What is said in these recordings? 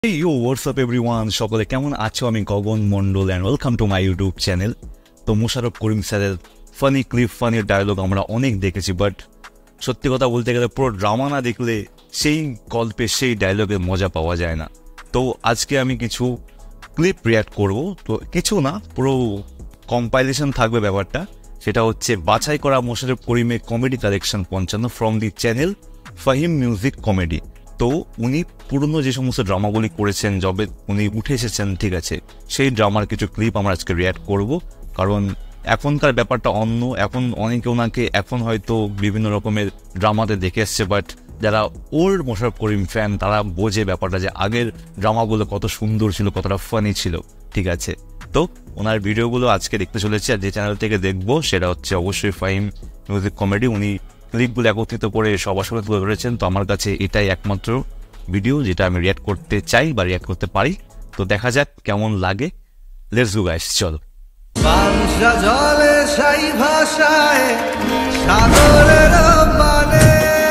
Hey yo, what's up everyone? সকলে কেমন আছো? আমি গগন Mondal and welcome to my YouTube channel. তো মোশাররফ করিম স্যারের ফানি ক্লিপ, ফানি ডায়লগ আমরা অনেক দেখেছি, বাট সত্যি কথা বলতে গেলে পুরো ড্রামা না দেখলে সেই গল্পে সেই ডায়লগের মজা পাওয়া যায় না। তো আজকে আমি কিছু ক্লিপ রিঅ্যাক্ট করব। তো কিছু না, পুরো কম্পাইলেশন থাকবে ব্যাপারটা। সেটা হচ্ছে বাছাই করা মোশাররফ করিমের comedy collection 55 from the channel Fahim music comedy. তো উনি পুরনো যে সমস্ত ড্রামাগুলি করেছেন, যবে উনি উঠে এসেছেন, ঠিক আছে, সেই ড্রামার কিছু ক্লিপ আমরা আজকে রিঅ্যাক্ট করব। কারণ এখনকার ব্যাপারটা অন্য। এখন অনেকে ওনাকে এখন হয়তো বিভিন্ন রকমের ড্রামাতে দেখে এসছে, বাট যারা ওল্ড মোশাররফ করিম ফ্যান তারা বোঝে ব্যাপারটা যে আগের ড্রামাগুলো কত সুন্দর ছিল, কতটা ফানি ছিল, ঠিক আছে। তো ওনার ভিডিওগুলো আজকে দেখতে চলেছি, আর যে চ্যানেল থেকে দেখবো সেটা হচ্ছে অবশ্যই ফাহিম মিউজিক কমেডি। উনি ক্লিপগুলো একত্রিত করে সবার সামনে তুলে ধরেছেন। তো আমার কাছে এটাই একমাত্র ভিডিও যেটা আমি রিঅ্যাক্ট করতে চাই বা রিঅ্যাক্ট করতে পারি। তো দেখা যাক কেমন লাগে। লেটস গো গাইস, চলো। বাংশা জলে সাই ভাষায় সাগরের মানে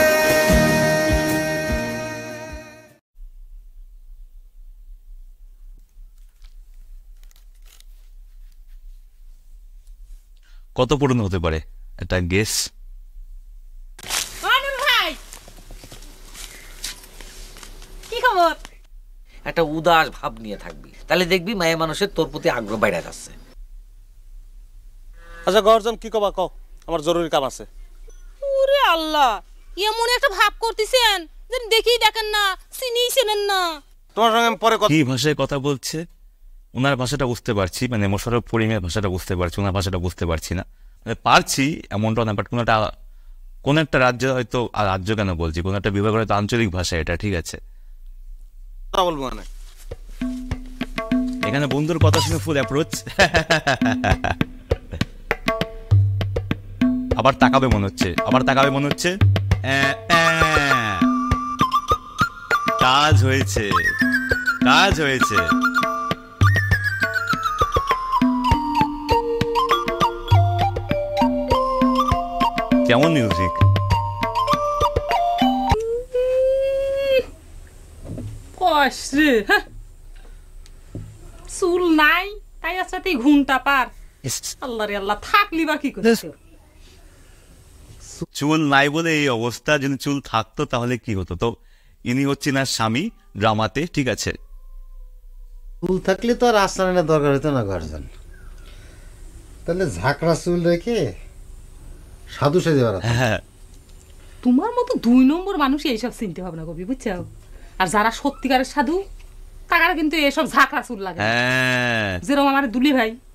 কত পুরনো হতে পারে একটা গেস? একটা উদাস ভাব নিয়ে থাকবি, তাহলে দেখবি মায়া মানুষের তোর প্রতি আগ্রহ বাইরে যাচ্ছে। আচ্ছা গর্জন, কি কবা কও, আমার জরুরি কাম আছে। ওরে আল্লাহ, এমন একটা ভাব করতেছেন যেন দেখি দেখেন না, চিনি চেনেন না। তোমার সঙ্গে আমি পরে কথা। কি ভাষায় কথা বলছে? ওনার ভাষাটা বুঝতে পারছি, মানে মোশাররফ করিমের ভাষাটা বুঝতে পারছি, ওনার ভাষাটা বুঝতে পারছি না। মানে পারছি এমনটা না, বাট কোন একটা রাজ্য হয়তো, আর রাজ্য কেন বলছি, কোন একটা বিভাগের হয়তো আঞ্চলিক ভাষা এটা, ঠিক আছে। কথা বলবো মানে এখানে বন্ধুর কথা শুনে ফুল অ্যাপ্রোচ। আবার তাকাবে মনে হচ্ছে, কাজ হয়েছে। কেমন মিউজিক? কষ্টে চুল নাই তাই সাথে ঘুমটা পার। আল্লাহ রে আল্লাহ, থাকলি বা কি করছিস? চুল নাই বলে এই অবস্থা। যদি চুল থাকতো তাহলে কি হতো? তো ইনি হচ্ছেন আর স্বামী ড্রামাতে, ঠিক আছে। চুল থাকলে তো আর আশ্রয়ের দরকার হতো না গার্জেন, তাহলে ঝাঁকড়া চুল রেখে সাধু সেজে বেড়াতো। হ্যাঁ, তোমার মতো 2 নম্বর মানুষ এইসব চিন্তা ভাবনা করবি, বুঝছো? আর যারা সত্যিকারের সাধু তারা কিন্তু এসব ঝাঁকড়া চুল লাগে। হ্যাঁ, যেরকম আমার দুলি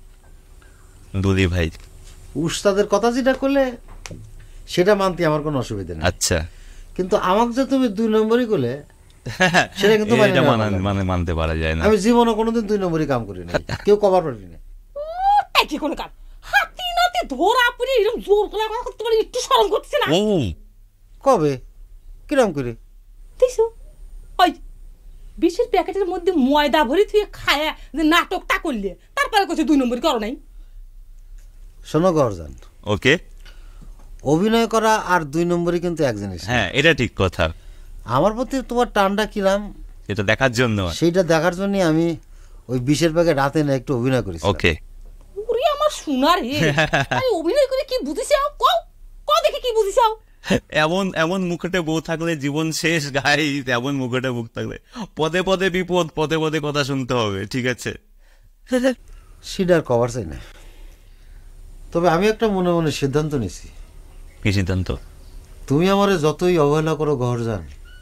ভাই উস্তাদের কথা যেটা করলে সেটা মানতে আমার কোনো অসুবিধা নেই। আচ্ছা, কিন্তু আমাকে যে তুমি 2 নম্বরই করলে সেটা কিন্তু মানতে পারা যায় না। আমি জীবনে কোনোদিন 2 নম্বরই কাম করি না, কেউ কভার করি না। কি কোন কাম হাতি নাতে ধরা পড়ে এরকম জোর করে কথা করতে পারি, একটু শরম করছে না? কবে কিরম করে দেখছো ওই বিশের প্যাকেটের মধ্যে ময়দা ভরি তুই খায়া যে নাটকটা করলে, তারপরে কইছে 2 নম্বর করো নাই। শোনো গর্জন, ওকে, অভিনয় করা আর 2 নম্বরই কিন্তু এক জিনিস। হ্যাঁ, এটা ঠিক কথা। আমার প্রতি তোমার টানটা কিরাম এটা দেখার জন্য, সেইটা দেখার জন্য আমি ওই 20-এর প্যাকেট রাতে না একটু অভিনয় করেছি। ওকে, ওরে আমার সোনার হে, আমি অভিনয় করে কি বুঝিছাও? কও দেখি কি বুঝিছাও? এমন মুখটে বউ থাকলে জীবন শেষ গাইস। এমন মুখটে মুখ থাকলে পদে পদে বিপদ, পদে পদে কথা শুনতে হবে, ঠিক আছে। সিডার কভার চাই না, তবে আমি একটা মনে মনে সিদ্ধান্ত নিছি। কি সিদ্ধান্ত? তুমি আমারে যতই অবহেলা করো গহরজান,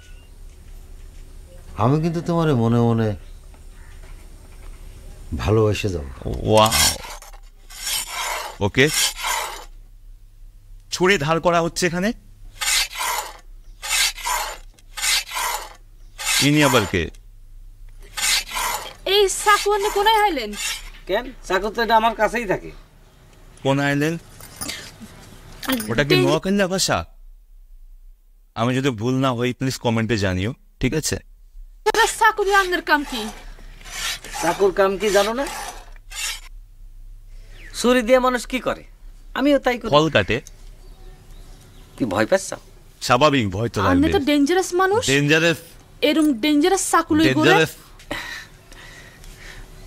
আমি কিন্তু তোমারে মনে মনে ভালোবেসে যাব। Wow, okay. ছুরি ধার করা হচ্ছে এখানে। ইনি আবার কে? এই সাকুয়ানে কোনায় আইলেন কেন? চাকর তো এটা আমার কাছেই থাকে। কোন আইলেন? ওটা কি নোয়াখালী ভাষা? আমি যদি ভুল না হই প্লিজ কমেন্টে জানিও, ঠিক আছে। চাকুর রান্নার কাম কি? চাকুর কাম কি জানো না? ছুরি দিয়ে মানুষ কি করে? আমিও তাই করি। ফল কাটে। কি ভয় পাচ্ছ? স্বাভাবিক ভয় তো লাগবে। আপনি তো ডেঞ্জারাস মানুষ। ডেঞ্জারাস? এরকম ডেঞ্জারাস চাকু লই করে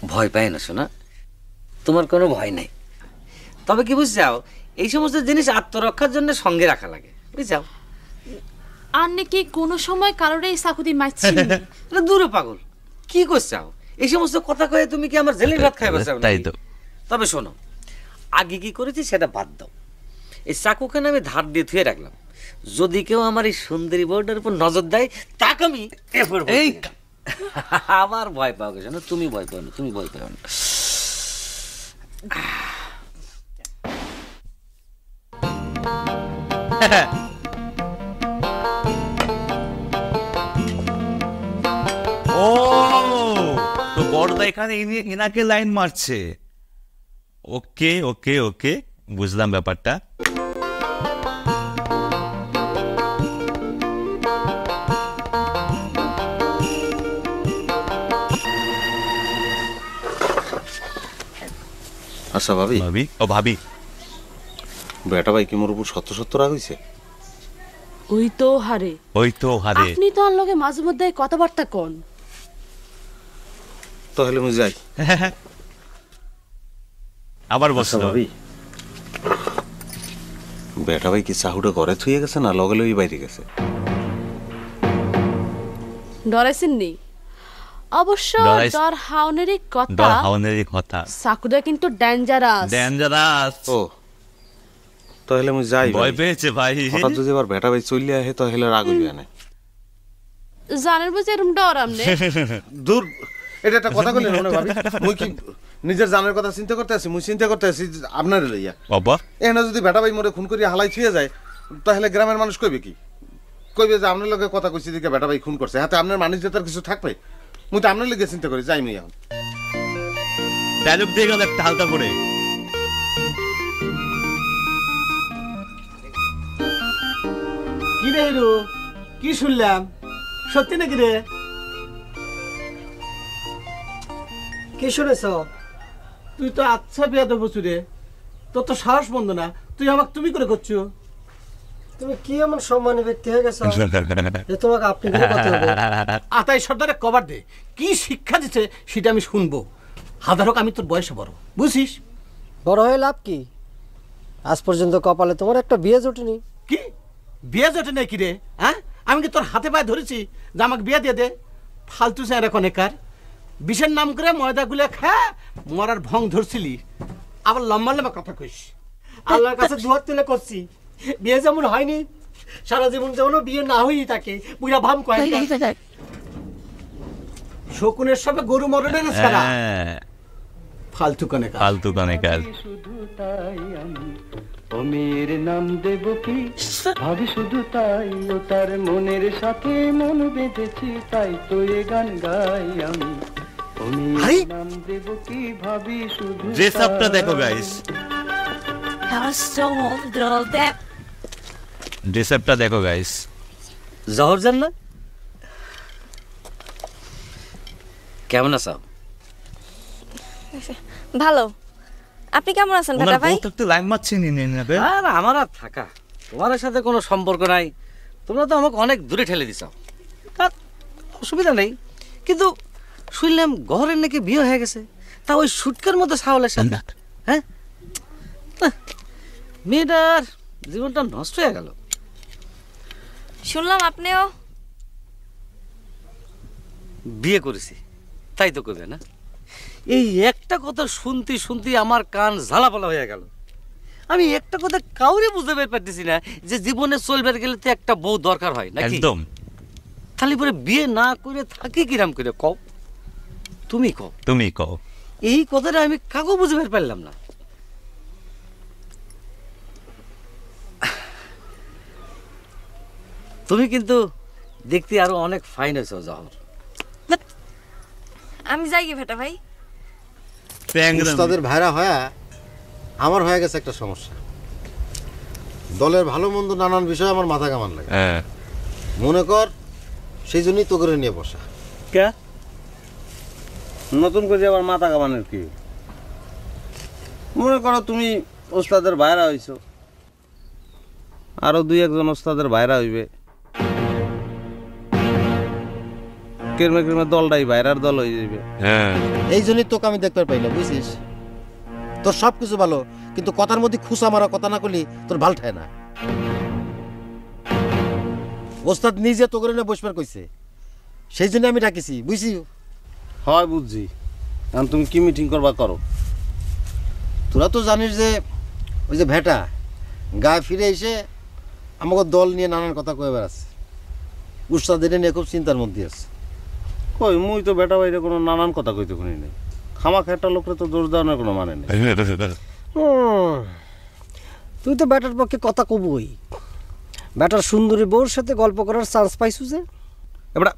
ভয় পায় না শোনা, তোমার কোনো ভয় নাই। তবে কি বুঝছাও, এই সমস্ত জিনিস আত্মরক্ষার জন্য সঙ্গে রাখা লাগে, বুঝছাও? আর নাকি কোনো সময় কারোর এই চাকুতি মারছি দূরে পাগল, কি করছাও? এই সমস্ত কথা কয়ে তুমি কি আমার জেলের ভাত খাইবা চাও? তাই তো। তবে শোনো, আগে কি করেছি সেটা বাদ দাও। এই চাকুখানে আমি ধার দিয়ে থুয়ে রাখলাম, যদি কেউ আমার এই সুন্দরী বউটার উপর নজর দেয় তাকে আমি এই আবার ভয় পাও গেছে না? তুমি ভয় পাও না, তুমি ভয় পাও না। ও তো বড়দা এখানে এনাকে লাইন মারছে। ওকে ওকে ওকে, বুঝলাম ব্যাপারটা। আচ্ছা ভাবি, ভাবি, ও ভাবি, বেটা ভাই কি মোর উপর 70 রাগ হইছে? ওই তো হারে, ওই তো হারে। আপনি তো আনলগে মাঝে মধ্যে কথাবার্তা কোন। তাহলে আমি যাই। আবার আচ্ছা বসলো। ভাবি, বেটা ভাই কি চাহুটা ঘরে থুয়ে গেছে না লগে লগে বাইরে গেছে? ডরাইছেন নি? অবশ্য ডরাইছ- ডর হাওনেরই কথা, ডর হাওনেরই কথা। চাকুটা কিন্তু ডেঞ্জারাস। ডেঞ্জারাস। ও তাহলে আমি যাই। ভয় পেয়েছে ভাই। হঠাৎ যদি আবার বেটা ভাই চলে আসে তাহলে রাগ হইবে না। জানেন বুঝে এরম ডর আমনে? দূর, এটা একটা কথা কইলেন মনে ভাবি। মুই কি নিজের জানের কথা চিন্তা করতে আছি? মুই চিন্তা করতে আছি আপনার লইয়া। বাবা, এখানে যদি বেটা ভাই মোরে খুন করি হালাই ছুঁয়ে যায়, তাহলে গ্রামের মানুষ কইবে কি? কইবে যে আপনার লগে কথা কইছি দিকে বেটা ভাই খুন করছে, হাতে আপনার মানুষ যে তার কিছু থাকবে। মুই তো আপনার লগে চিন্তা করি, যাই মুই এখন। ডায়লগ দিয়ে গেল একটা হালকা করে। কি রে হিরো, কি শুনলাম? সত্যি নাকি রে? কি শুনেছ? তুই তো আচ্ছা বিয়া দেবো রে, তোর তো সাহস বন্ধ না, তুই আমাকে তুমি করে করছো। তুমি কি এমন সম্মানী ব্যক্তি হয়ে গেছো যে তোমাকে আপনি করে কথা হবে? আতাই সর্দারে কভার দে, কি শিক্ষা দিচ্ছে সেটা আমি শুনবো। হাজার হোক আমি তোর বয়সে বড়, বুঝিস? বড় হয়ে লাভ কি? আজ পর্যন্ত কপালে তোমার একটা বিয়ে জোটেনি। কি বিয়ে জোটে নাই কি রে? হ্যাঁ, আমি কি তোর হাতে পায়ে ধরেছি যে আমাকে বিয়ে দিয়ে দে? ফালতু চেঁড়া কনেকার, বিষের নাম করে ময়দা গুলে খা মরার ভং ধরছিলি, আবার লম্বা লম্বা কথা কইস। আল্লাহর কাছে দুহাত তুলে করছি, বিয়ে যেমন হয়নি সারা জীবন যেমন বিয়ে না হই থাকে বুড়া ভাম কয়। শকুনের সবে গরু মরণের ছাড়া ফালতু কনেকার। ফালতু কানেকার। শুধু তাই আমি অমির নাম দেব কি ভাবি, শুধু তাই ও তার মনের সাথে মন বেঁধেছি, তাই তো এ গান গাই আমি অমির নাম দেব কি ভাবি, শুধু ড্রেস আপটা দেখো গাইস, ড্রেস আপটা দেখো গাইস। জহরজান না? কেমন আছো? ভালো, আপনি কেমন আছেন বেটা ভাই? তো লাইন মারছেন নেবে। আর আমার আর থাকা তোমার সাথে কোনো সম্পর্ক নাই, তোমরা তো আমাকে অনেক দূরে ঠেলে দিছ। অসুবিধা নেই, কিন্তু শুনলাম ঘরের নাকি বিয়ে হয়ে গেছে, তা ওই সুটকার মতো সাহলের সাথে। হ্যাঁ, মেয়েটার জীবনটা নষ্ট হয়ে গেল। শুনলাম আপনিও বিয়ে করেছি, তাই তো করবে না? এই একটা কথা শুনতে শুনতে আমার কান ঝালাপালা হয়ে গেল। আমি একটা কথা কাউরে বুঝতে পারতেছি না যে জীবনে চলবে গেলে তো একটা বউ দরকার হয় নাকি? একদম। খালি পরে বিয়ে না করে থাকি কিরাম করে কও? তুমি কও, তুমি কও। এই কথাটা আমি কাকু বুঝতে পারলাম না। তুমি কিন্তু দেখতে আরো অনেক ফাইন হয়েছ জহর। আমি যাই কি বেটা ভাই? তাদের ভাইরা হয়ে আমার হয়ে গেছে একটা সমস্যা। দলের ভালো মন্দ নানান বিষয় আমার মাথা কামান লাগে। মনে কর সেই জন্যই তো করে নিয়ে বসা। কে নতুন করে আবার মাথা কামানের কি? মনে করো তুমি ওস্তাদের ভাইরা হইছো, আরো দুই একজন ওস্তাদের ভাইরা হইবে, কেরমে কেরমে দলটাই বাইরের দল হয়ে যাবে। হ্যাঁ এই জন্যই তোকে আমি দেখতে পাই না, বুঝছিস? তোর সব কিছু ভালো, কিন্তু কথার মধ্যে খুশা মারা কথা না করলি তোর ভাল ঠায় না। ওস্তাদ নিজে তোকে না বসবার কইছে, সেই জন্য আমি ডাকিছি, বুঝছি? হয় বুঝছি। এখন তুমি কি মিটিং করবা করো। তোরা তো জানিস যে ওই যে ভেটা গায়ে ফিরে এসে আমাকে দল নিয়ে নানান কথা কয়ে বেড়াচ্ছে। উস্তাদের নিয়ে খুব চিন্তার মধ্যে আছে। কই মুই তো বেটা বাইরে কোনো নানান কথা কইতে শুনি নাই। খামাখা একটা লোকরে তো দোষ দেওয়ার কোনো মানে নেই। তুই তো ব্যাটার পক্ষে কথা কবই। ব্যাটার সুন্দরী বউর সাথে গল্প করার চান্স পাইছু যে। এবার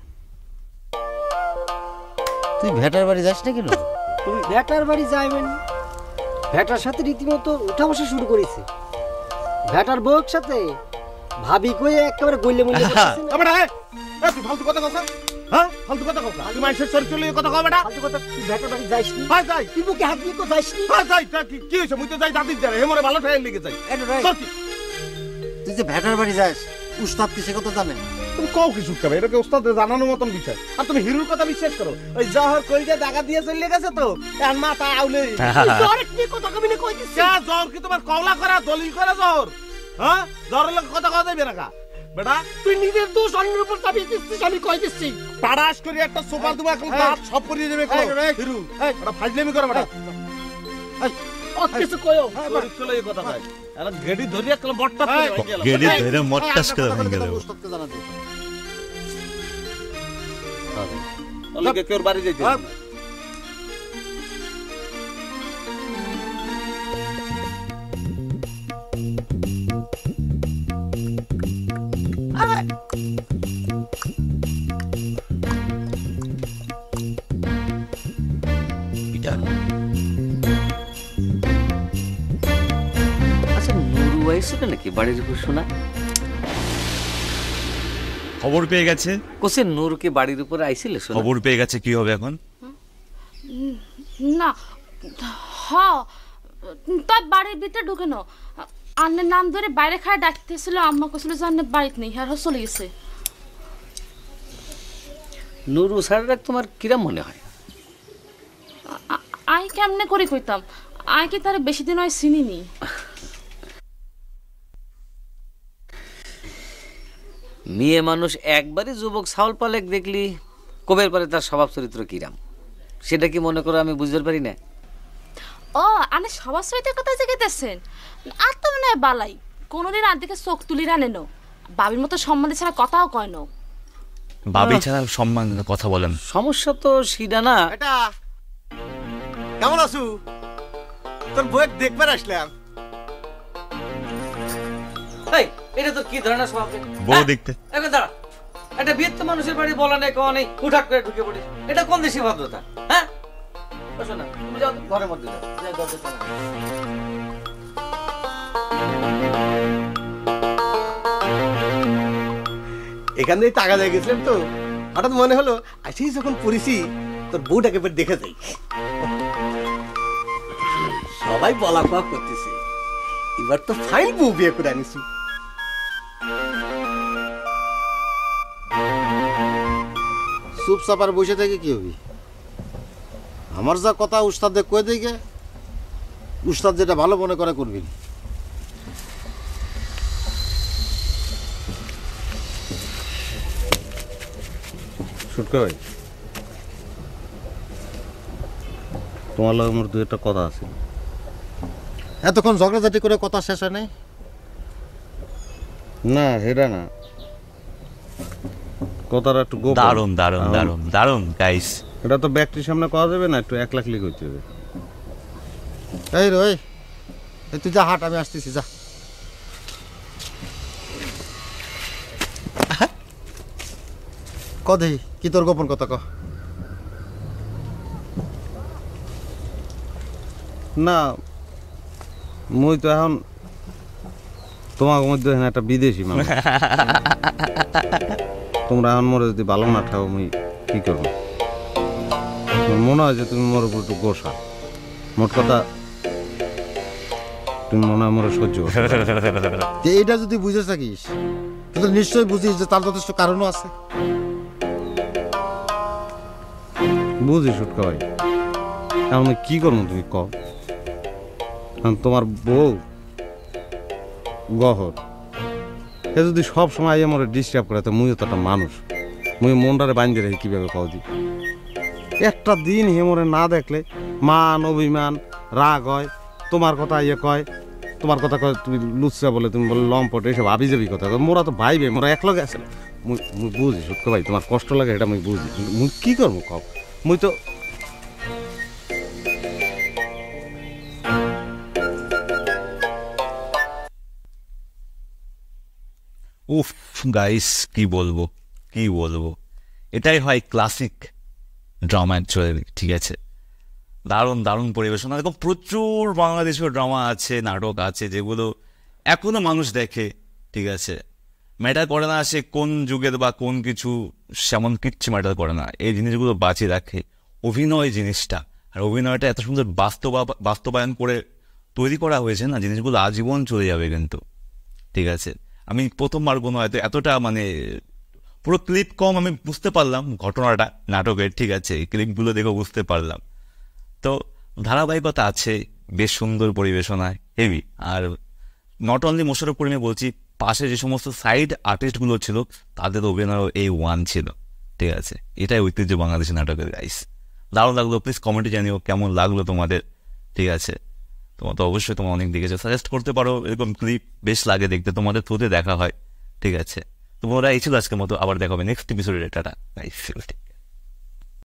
তুই ভেটার বাড়ি যাস না কেন? তুমি ভেটার বাড়ি যাইবেন, ভেটার সাথে রীতিমতো উঠা বসা শুরু করেছে। ভেটার বউর সাথে ভাবি কই একেবারে গইলে মুইলে তুই ফালতু কথা কথা, হ্যাঁ ফালতু কথা কথা। তুই মানুষের শরীর চলে কথা কও বেটা। ফালতু কথা তুই ভেটার বাড়ি যাইস নি? হ্যাঁ যাই। তুই বুকে হাত দিয়ে তো যাইস নি? হ্যাঁ যাই। কি হইছে? মুই তো যাই দাদির জারে হেমরে ভালো ঠাই লেগে যাই। তুই যে ভেটার বাড়ি যাস, উস্তাদ কি সে কথা জানে? তুমি কও কিছু খাবে, এটাকে ওস্তাদের জানানোর মতন বিষয়। আর তুমি হিরুর কথা বিশ্বাস করো? ওই জহর কইতে দাগা দিয়ে চলে গেছে তো, আর মাথা আউলে জহর কি কথা কবি না কই দিছিস? জহর কি তোমার কওলা করা দলিল করা জহর? হ্যাঁ জহরের লোক কথা কথা দেবে না বেটা। তুই নিজের দোষ অন্যের উপর চাপিয়ে দিচ্ছিস, আমি কই দিচ্ছি। পাড়াশ করে একটা সোফা দেবো, এখন দাঁত সব পরিয়ে দেবে। হিরু এটা ফাজলামি করো বেটা। কিছু কইও চলে এই কথা ভাই। আর গেডি ধরে একটা বটটা গেডি ধরে মট্টাস করে ভেঙে দেব। উস্তাদকে জানাতে ওকে কেউ বাড়ি যাইতে আচ্ছা নুরু আইছে নাকি বাড়ির উপর শোনা? খবর পেয়ে গেছে। কোসে নূর কি বাড়ির উপরে আইছিল? খবর পেয়ে গেছে, কি হবে এখন? না হ্যাঁ তার বাড়ির ভিতরে ঢুকে না, আন্নের নাম ধরে বাইরে খায় ডাকতেছিল। আম্মা কইছিল যে আন্নের বাড়িতে নেই, আর চলে গেছে। নুরু স্যাররা তোমার কিরম মনে হয়? আই কেমনে করে কইতাম, আই কি তার বেশি দিন হয় চিনিনি। মেয়ে মানুষ একবারই যুবক ছাউল পালেক দেখলি কবের পরে তার স্বভাব চরিত্র কিরাম, সেটা কি মনে করো আমি বুঝতে পারি না? ও আনে সবার সহিত কথা জিজ্ঞেতেছেন। আর তো মনে হয় বালাই কোনোদিন আর দিকে চোখ তুলি রানেন, বাবির মতো সম্মানে ছাড়া কথাও কয় না। বাবি ছাড়া সম্মান কথা বলেন। সমস্যা তো সেটা না। এটা কেমন আছু? তোর বই দেখবার আসলাম। এই এটা তো কি ধরনের স্বভাব? বউ দেখতে এখন দাঁড়া, একটা বিয়ের তো মানুষের বাড়ি বলা নেই কওয়া নেই, হুটহাট করে ঢুকে পড়িস, এটা কোন দেশি ভদ্রতা? হ্যাঁ বসো না, তুমি যাও ঘরের মধ্যে যাও, যাও দরজা চালা। এখান থেকে টাকা দিয়ে গেছিলাম তো, হঠাৎ মনে হলো আসি যখন পড়েছি তোর বউটাকে এবার দেখে যাই। সবাই বলা কোয়া করতেছে, এবার তো ফাইন বউ বিয়ে করে আনিছি। চুপ চাপার বসে থেকে কি হবি? আমার যা কথা উস্তাদে কয়ে দিকে, উস্তাদ যেটা ভালো মনে করে করবি। সুটকা ভাই, তোমার লগে মোর দুই একটা কথা আছে। এতক্ষণ ঝগড়াঝাটি করে কথা শেষ হয় নাই? না হেরা না, কথাটা একটু গোপন। দারুণ দারুণ দারুণ দারুণ গাইস। এটা তো ব্যক্তির সামনে কওয়া যাবে না, একটু একলা ক্লিক হইতে হবে। এই রে তুই যা, হাট, আমি আসতেছি, যা। কদে কি তোর গোপন কথা ক? না মুই তো এখন তোমার মধ্যে একটা বিদেশি মানুষ। তোমরা এখন মরে যদি ভালো না ঠাও মুই কি করবো? মনে হয় যে তুমি মোর উপর একটু গোসা। মোট কথা তুমি মনে হয় মোর সহ্য এইটা যদি বুঝে থাকিস তাহলে নিশ্চয়ই বুঝিস যে তার যথেষ্ট কারণও আছে। বুঝি সুটকা ভাই, এখন আমি কি করবো তুমি কও? তোমার বউ গহর, এ যদি সব সময় আমার ডিস্টার্ব করে, তো মুইও তো একটা মানুষ, মুই মনটারে বাঁধতে রাখি কিভাবে কও দি? একটা দিন হেমরে না দেখলে মান অভিমান রাগ হয়, তোমার কথা ইয়ে কয়, তোমার কথা কয় তুমি লুচ্চা বলে, তুমি বলে লম্পট, এইসব আবি যাবি কথা। মোরা তো ভাইবে, মোরা একলগে আছে। মুই বুঝি সুটকা ভাই, তোমার কষ্ট লাগে, এটা মুই বুঝি, মুই কি করবো কও? মুই তো উফ গাইস, কি বলবো, এটাই হয় ক্লাসিক ড্রামা অ্যাকচুয়ালি। ঠিক আছে, দারুণ দারুণ পরিবেশনা। এরকম প্রচুর বাংলাদেশের ড্রামা আছে, নাটক আছে, যেগুলো এখনো মানুষ দেখে। ঠিক আছে, ম্যাটার করে না সে কোন যুগের বা কোন কিছু, সেমন কিচ্ছু ম্যাটার করে না। এই জিনিসগুলো বাঁচিয়ে রাখে অভিনয় জিনিসটা, আর অভিনয়টা এত সুন্দর বাস্তবায়ন করে তৈরি করা হয়েছে না, জিনিসগুলো আজীবন চলে যাবে কিন্তু। ঠিক আছে, আমি প্রথমবার কোনো হয়তো এতটা মানে পুরো ক্লিপ কম আমি বুঝতে পারলাম ঘটনাটা নাটকের। ঠিক আছে, এই ক্লিপগুলো দেখে বুঝতে পারলাম। তো ধারাবাহিকতা আছে, বেশ সুন্দর পরিবেশনায়, হেভি। আর নট অনলি মোশাররফ করিমে বলছি, পাশে যে সমস্ত সাইড আর্টিস্টগুলো ছিল তাদের অভিনয়ও A1 ছিল। ঠিক আছে, এটাই ঐতিহ্য বাংলাদেশি নাটকের গাইস। দারুণ লাগলো, প্লিজ কমেন্টে জানিও কেমন লাগলো তোমাদের। ঠিক আছে, তোমার তো অবশ্যই তোমার অনেক দেখেছো, সাজেস্ট করতে পারো, এরকম ক্লিপ বেশ লাগে দেখতে, তোমাদের থ্রুতে দেখা হয়। ঠিক আছে, তোমরা এই ছিল আজকের মতো, আবার দেখা হবে নেক্সট এপিসোডে। Tata guys.